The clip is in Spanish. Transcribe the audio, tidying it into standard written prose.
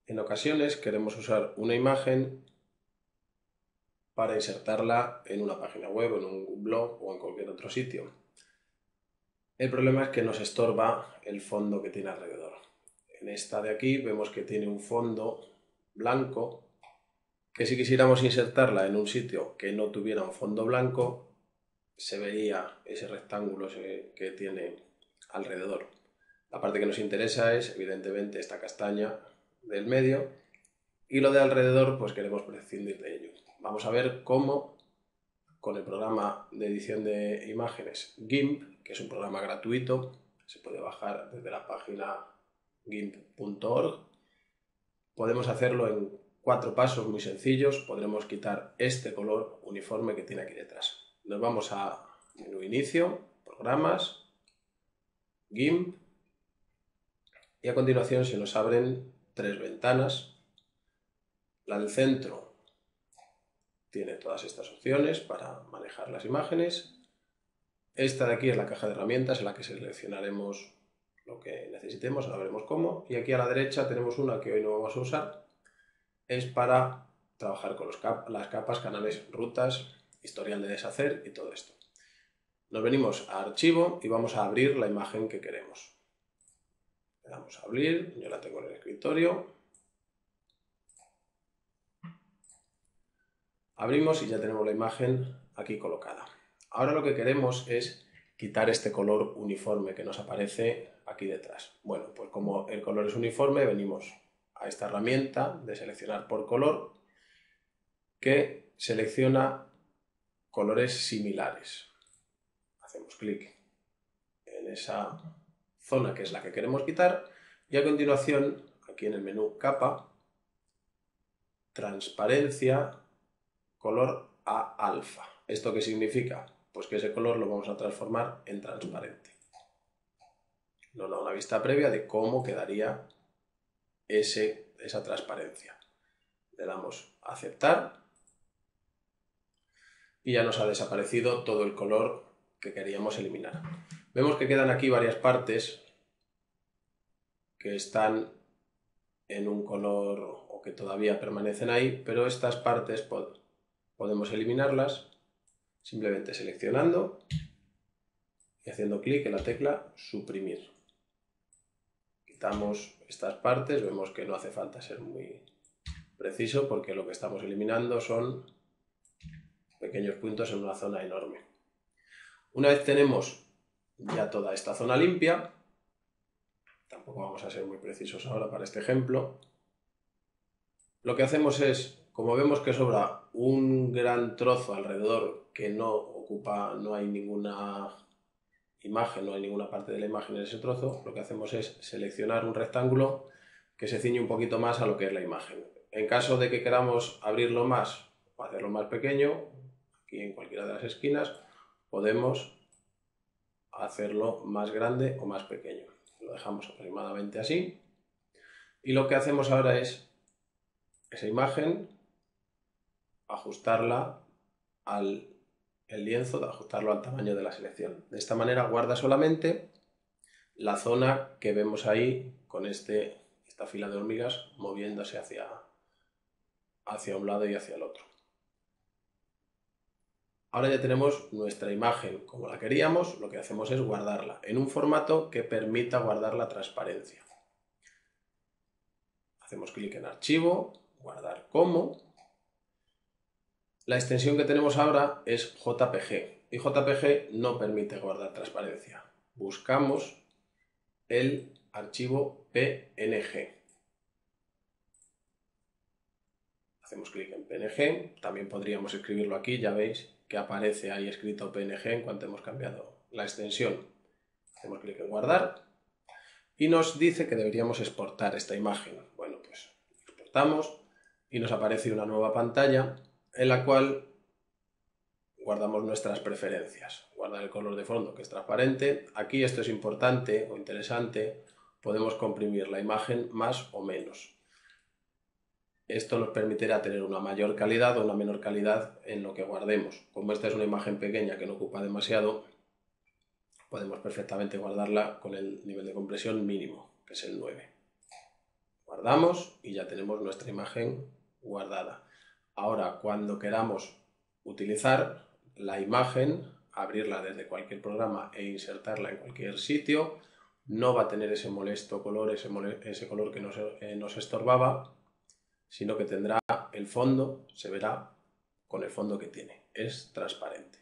En ocasiones queremos usar una imagen para insertarla en una página web, en un blog o en cualquier otro sitio. El problema es que nos estorba el fondo que tiene alrededor. En esta de aquí vemos que tiene un fondo blanco, que si quisiéramos insertarla en un sitio que no tuviera un fondo blanco, se vería ese rectángulo que tiene alrededor. La parte que nos interesa es, evidentemente, esta castaña del medio, y lo de alrededor, pues queremos prescindir de ello. Vamos a ver cómo, con el programa de edición de imágenes GIMP, que es un programa gratuito, se puede bajar desde la página gimp.org, podemos hacerlo en 4 pasos muy sencillos. Podremos quitar este color uniforme que tiene aquí detrás. Nos vamos a menú inicio, programas, GIMP, y a continuación se nos abren 3 ventanas. La del centro tiene todas estas opciones para manejar las imágenes. Esta de aquí es la caja de herramientas en la que seleccionaremos lo que necesitemos, ahora veremos cómo. Y aquí a la derecha tenemos una que hoy no vamos a usar, es para trabajar con las capas, canales, rutas, historial de deshacer y todo esto. Nos venimos a archivo y vamos a abrir la imagen que queremos. Le damos a abrir, yo la tengo en el escritorio. Abrimos y ya tenemos la imagen aquí colocada. Ahora lo que queremos es quitar este color uniforme que nos aparece aquí detrás. Bueno, pues como el color es uniforme, venimos a esta herramienta de seleccionar por color, que selecciona colores similares. Hacemos clic en esa zona que es la que queremos quitar y a continuación, aquí en el menú capa, transparencia, color a alfa. ¿Esto qué significa? Pues que ese color lo vamos a transformar en transparente. Nos da una vista previa de cómo quedaría esa transparencia. Le damos a aceptar y ya nos ha desaparecido todo el color que queríamos eliminar. Vemos que quedan aquí varias partes que están en un color o que todavía permanecen ahí, pero estas partes podemos eliminarlas simplemente seleccionando y haciendo clic en la tecla suprimir. Quitamos estas partes, vemos que no hace falta ser muy preciso porque lo que estamos eliminando son pequeños puntos en una zona enorme. Una vez tenemos ya toda esta zona limpia, tampoco vamos a ser muy precisos ahora para este ejemplo, lo que hacemos es, como vemos que sobra un gran trozo alrededor que no hay ninguna imagen, no hay ninguna parte de la imagen en ese trozo, lo que hacemos es seleccionar un rectángulo que se ciñe un poquito más a lo que es la imagen. En caso de que queramos abrirlo más o hacerlo más pequeño, aquí en cualquiera de las esquinas, podemos hacerlo más grande o más pequeño. Lo dejamos aproximadamente así. Y lo que hacemos ahora es esa imagen, ajustarla al lienzo, ajustarlo al tamaño de la selección. De esta manera guarda solamente la zona que vemos ahí con esta fila de hormigas moviéndose hacia un lado y hacia el otro. Ahora ya tenemos nuestra imagen como la queríamos, lo que hacemos es guardarla en un formato que permita guardar la transparencia. Hacemos clic en archivo, guardar como. La extensión que tenemos ahora es JPG y JPG no permite guardar transparencia. Buscamos el archivo PNG. Hacemos clic en PNG, también podríamos escribirlo aquí, ya veis que aparece ahí escrito PNG en cuanto hemos cambiado la extensión. Hacemos clic en guardar y nos dice que deberíamos exportar esta imagen. Bueno, pues exportamos y nos aparece una nueva pantalla en la cual guardamos nuestras preferencias. Guardar el color de fondo, que es transparente. Aquí esto es importante o interesante, podemos comprimir la imagen más o menos. Esto nos permitirá tener una mayor calidad o una menor calidad en lo que guardemos. Como esta es una imagen pequeña que no ocupa demasiado, podemos perfectamente guardarla con el nivel de compresión mínimo, que es el 9. guardamos y ya tenemos nuestra imagen guardada. Ahora, cuando queramos utilizar la imagen, abrirla desde cualquier programa e insertarla en cualquier sitio, no va a tener ese molesto color, ese color que nos estorbaba, sino que tendrá el fondo, se verá con el fondo que tiene, es transparente.